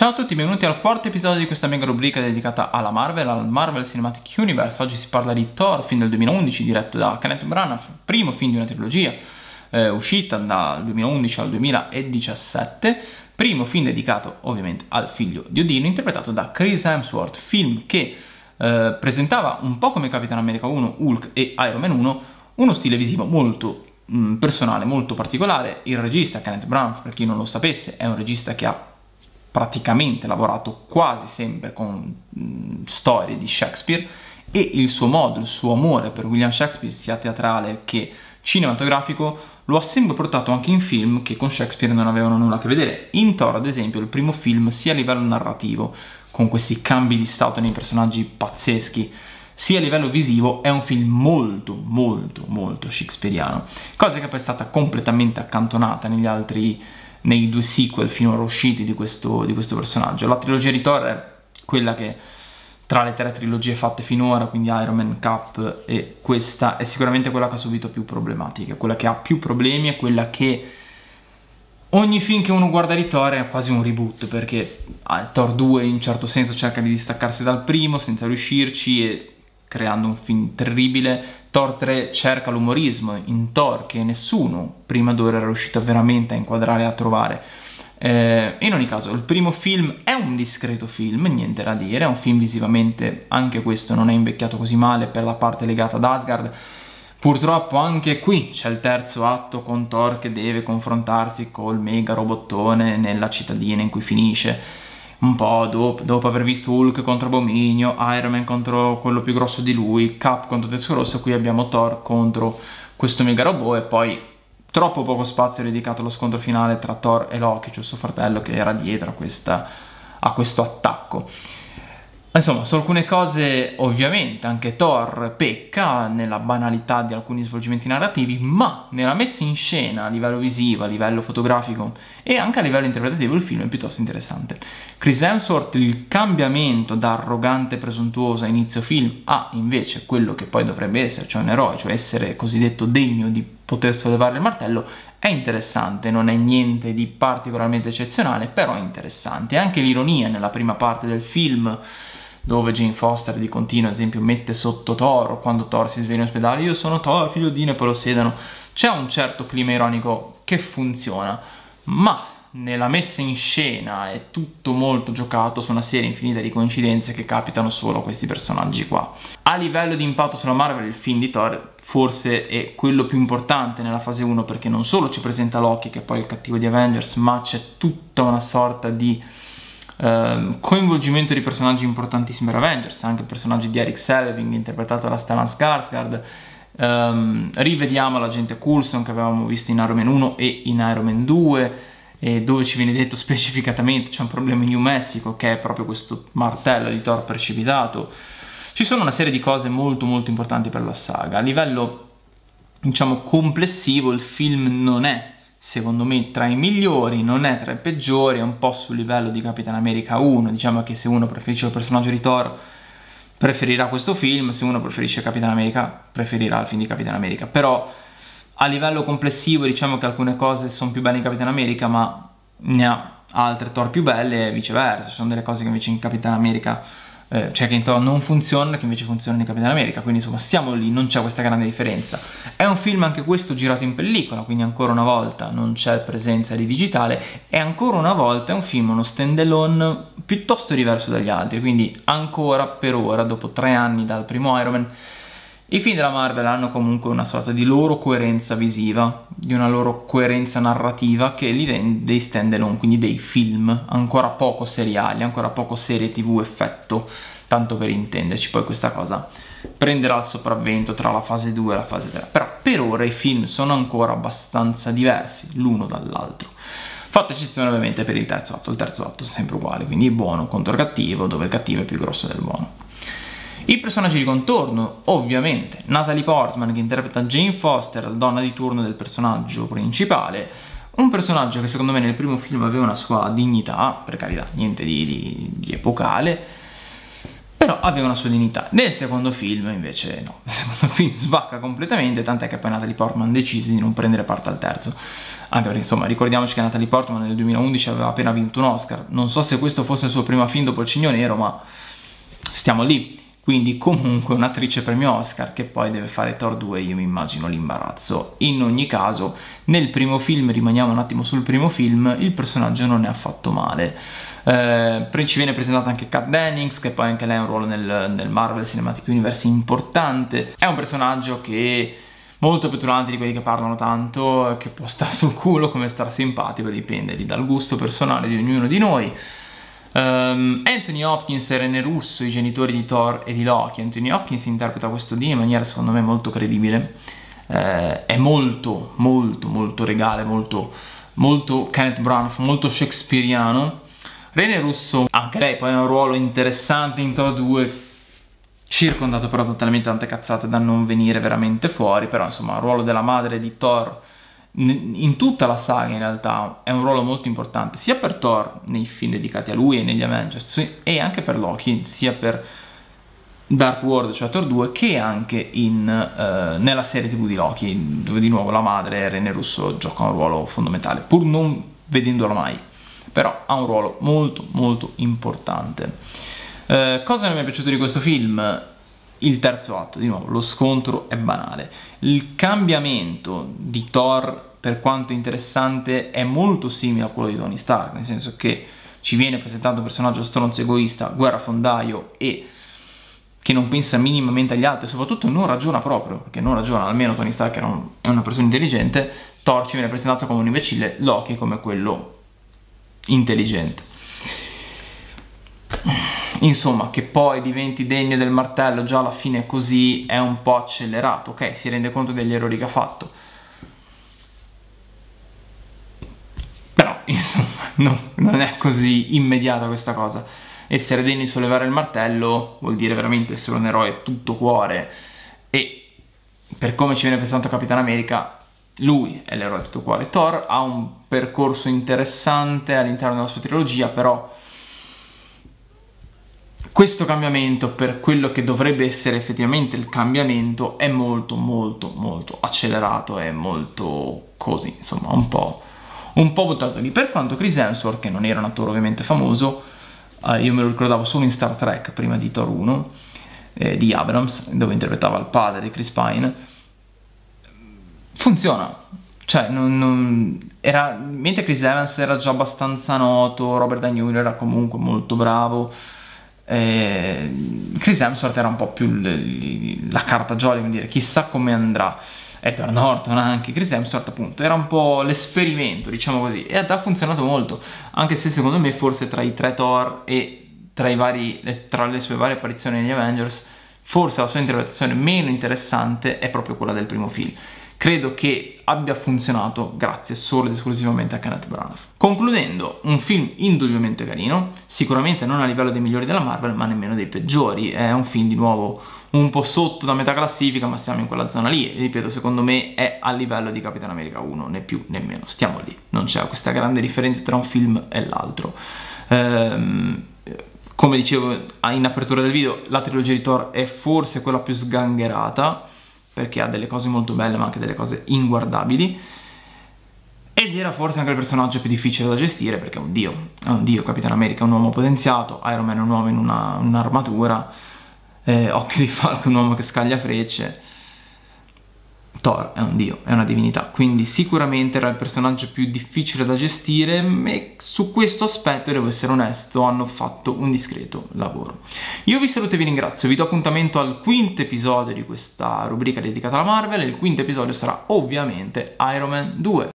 Ciao a tutti, benvenuti al quarto episodio di questa mega rubrica dedicata alla Marvel, al Marvel Cinematic Universe. Oggi si parla di Thor, film del 2011, diretto da Kenneth Branagh, primo film di una trilogia, uscita dal 2011 al 2017, primo film dedicato ovviamente al figlio di Odino, interpretato da Chris Hemsworth, film che presentava un po' come Capitan America 1, Hulk e Iron Man 1, uno stile visivo molto personale, molto particolare. Il regista, Kenneth Branagh, per chi non lo sapesse, è un regista che ha praticamente lavorato quasi sempre con storie di Shakespeare, e il suo modo, il suo amore per William Shakespeare, sia teatrale che cinematografico, lo ha sempre portato anche in film che con Shakespeare non avevano nulla a che vedere. In Thor, ad esempio, il primo film, sia a livello narrativo, con questi cambi di stato nei personaggi pazzeschi, sia a livello visivo, è un film molto shakespeariano, cosa che poi è stata completamente accantonata nei due sequel finora usciti di questo personaggio. La trilogia di Thor è quella che, tra le tre trilogie fatte finora, quindi Iron Man, Cap e questa, è sicuramente quella che ha subito più problematiche, quella che ha più problemi, è quella che ogni film che uno guarda di Thor è quasi un reboot, perché Thor 2 in un certo senso cerca di distaccarsi dal primo senza riuscirci e creando un film terribile. Thor 3 cerca l'umorismo in Thor che nessuno prima d'ora era riuscito veramente a inquadrare e a trovare. In ogni caso, il primo film è un discreto film, niente da dire, è un film visivamente, anche questo non è invecchiato così male per la parte legata ad Asgard. Purtroppo anche qui c'è il terzo atto con Thor che deve confrontarsi col mega robottone nella cittadina in cui finisce. Un po' dopo aver visto Hulk contro Abominio, Iron Man contro quello più grosso di lui, Cap contro Tesoro Rosso, qui abbiamo Thor contro questo mega robot, e poi troppo poco spazio dedicato allo scontro finale tra Thor e Loki, cioè suo fratello, che era dietro a questo attacco. Insomma, su alcune cose ovviamente anche Thor pecca nella banalità di alcuni svolgimenti narrativi, ma nella messa in scena a livello visivo, a livello fotografico e anche a livello interpretativo il film è piuttosto interessante. Chris Hemsworth, il cambiamento da arrogante e presuntuoso a inizio film a invece quello che poi dovrebbe essere, cioè un eroe, cioè essere così degno di poter sollevare il martello, è interessante, non è niente di particolarmente eccezionale, però è interessante. E anche l'ironia nella prima parte del film, dove Jane Foster di continuo, ad esempio, mette sotto Thor, quando Thor si sveglia in ospedale, io sono Thor, figlio di Odino, e poi lo sedano. C'è un certo clima ironico che funziona, ma nella messa in scena è tutto molto giocato su una serie infinita di coincidenze che capitano solo a questi personaggi qua. A livello di impatto sulla Marvel, il film di Thor forse è quello più importante nella fase 1, perché non solo ci presenta Loki, che è poi il cattivo di Avengers, ma c'è tutta una sorta di coinvolgimento di personaggi importantissimi per Avengers, anche il personaggio di Eric Selvig interpretato da Stellan Skarsgård. Rivediamo l'agente Coulson che avevamo visto in Iron Man 1 e in Iron Man 2, dove ci viene detto specificatamente c'è un problema in New Mexico, che è proprio questo martello di Thor precipitato. Ci sono una serie di cose molto importanti per la saga. A livello, diciamo, complessivo, il film non è, secondo me, tra i migliori, non è tra i peggiori, è un po' sul livello di Capitan America 1, diciamo che se uno preferisce il personaggio di Thor preferirà questo film, se uno preferisce Capitan America preferirà il film di Capitan America. Però a livello complessivo diciamo che alcune cose sono più belle in Capitan America, ma ne ha altre Thor più belle e viceversa. Ci sono delle cose che invece in Capitan America, cioè che in Thor non funzionano, che invece funzionano in Capitan America, quindi insomma stiamo lì, non c'è questa grande differenza. È un film anche questo girato in pellicola, quindi ancora una volta non c'è presenza di digitale, e ancora una volta è un film, uno stand alone piuttosto diverso dagli altri, quindi ancora per ora, dopo 3 anni dal primo Iron Man, i film della Marvel hanno comunque una sorta di loro coerenza visiva, di una loro coerenza narrativa che li rende dei stand alone, quindi dei film, ancora poco seriali, ancora poco serie TV effetto, tanto per intenderci. Poi questa cosa prenderà il sopravvento tra la fase 2 e la fase 3, però per ora i film sono ancora abbastanza diversi l'uno dall'altro, fatta eccezione ovviamente per il terzo atto. Il terzo atto è sempre uguale, quindi buono contro cattivo, dove il cattivo è più grosso del buono. I personaggi di contorno, ovviamente Natalie Portman che interpreta Jane Foster, la donna di turno del personaggio principale, un personaggio che secondo me nel primo film aveva una sua dignità, per carità, niente di epocale, però aveva una sua dignità. Nel secondo film invece no, nel secondo film svacca completamente, tant'è che poi Natalie Portman decise di non prendere parte al terzo. anche perché insomma ricordiamoci che Natalie Portman nel 2011 aveva appena vinto un Oscar, non so se questo fosse il suo primo film dopo Il Cigno Nero, ma stiamo lì. Quindi comunque un'attrice premio Oscar che poi deve fare Thor 2, io mi immagino l'imbarazzo. In ogni caso, nel primo film, rimaniamo un attimo sul primo film, il personaggio non è affatto male. Ci viene presentata anche Kat Dennings, che poi anche lei ha un ruolo nel Marvel Cinematic Universe importante. È un personaggio che molto petulante di quelli che parlano tanto, che può stare sul culo come star simpatico, dipende dal gusto personale di ognuno di noi. Anthony Hopkins e Rene Russo, i genitori di Thor e di Loki. Anthony Hopkins interpreta questo Odino in maniera secondo me molto credibile, è molto regale, molto Kenneth Branagh, molto shakespeariano. Rene Russo, anche lei poi ha un ruolo interessante in Thor 2, circondato però totalmente tante cazzate da non venire veramente fuori, però insomma il ruolo della madre di Thor in tutta la saga in realtà è un ruolo molto importante, sia per Thor nei film dedicati a lui e negli Avengers, e anche per Loki, sia per Dark World, cioè Thor 2, che anche nella serie TV di Loki, dove di nuovo la madre Rene Russo gioca un ruolo fondamentale, pur non vedendolo mai, però ha un ruolo molto importante. Cosa non mi è piaciuto di questo film? Il terzo atto, di nuovo, lo scontro è banale. Il cambiamento di Thor, per quanto interessante, è molto simile a quello di Tony Stark, nel senso che ci viene presentato un personaggio stronzo, egoista, guerrafondaio e che non pensa minimamente agli altri, e soprattutto non ragiona proprio, perché non ragiona, almeno Tony Stark è una persona intelligente. Thor ci viene presentato come un imbecille, Loki come quello intelligente. Insomma, che poi diventi degno del martello già alla fine così è un po' accelerato, ok? Si rende conto degli errori che ha fatto. Però, insomma, non è così immediata questa cosa. Essere degni di sollevare il martello vuol dire veramente essere un eroe tutto cuore. E per come ci viene presentato Capitan America, lui è l'eroe tutto cuore. Thor ha un percorso interessante all'interno della sua trilogia, però questo cambiamento, per quello che dovrebbe essere effettivamente il cambiamento, è molto accelerato, è molto così, insomma, un po' buttato lì. Per quanto Chris Hemsworth, che non era un attore ovviamente famoso, io me lo ricordavo solo in Star Trek prima di Thor 1, di Abrams, dove interpretava il padre di Chris Pine, funziona. Cioè, mentre Chris Evans era già abbastanza noto, Robert Downey Jr. era comunque molto bravo, Chris Hemsworth era un po' più la carta jolly, come dire, chissà come andrà. Edward Norton anche, Chris Hemsworth appunto era un po' l'esperimento, diciamo così, e ha funzionato molto, anche se secondo me forse tra i tre Thor e tra le sue varie apparizioni negli Avengers, forse la sua interpretazione meno interessante è proprio quella del primo film. Credo che abbia funzionato grazie solo ed esclusivamente a Kenneth Branagh. Concludendo, un film indubbiamente carino, sicuramente non a livello dei migliori della Marvel, ma nemmeno dei peggiori. È un film di nuovo un po' sotto da metà classifica, ma stiamo in quella zona lì. E ripeto, secondo me è a livello di Capitan America 1, né più né meno. Stiamo lì, non c'è questa grande differenza tra un film e l'altro. Come dicevo in apertura del video, la trilogia di Thor è forse quella più sgangherata, perché ha delle cose molto belle ma anche delle cose inguardabili, ed era forse anche il personaggio più difficile da gestire, perché è un dio. Capitan America è un uomo potenziato, Iron Man è un uomo in un'armatura, Occhio di Falco è un uomo che scaglia frecce, Thor è un dio, è una divinità, quindi sicuramente era il personaggio più difficile da gestire, e su questo aspetto, devo essere onesto, hanno fatto un discreto lavoro. Io vi saluto e vi ringrazio, vi do appuntamento al quinto episodio di questa rubrica dedicata alla Marvel, e il quinto episodio sarà ovviamente Iron Man 2.